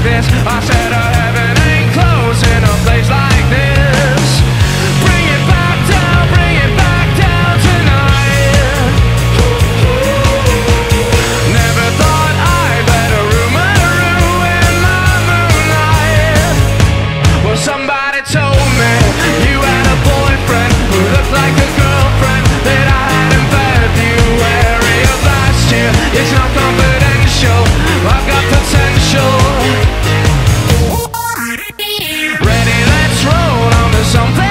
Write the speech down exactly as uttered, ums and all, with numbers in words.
this. I said uh, heaven ain't close in a place like this. Bring it back down, bring it back down tonight. Never thought I'd let a rumor ruin my moonlight. Well, somebody told me you had a boyfriend who looked like a girlfriend that I had in February of last year. It's not confidential, I've got potential. Ready, let's roll on to something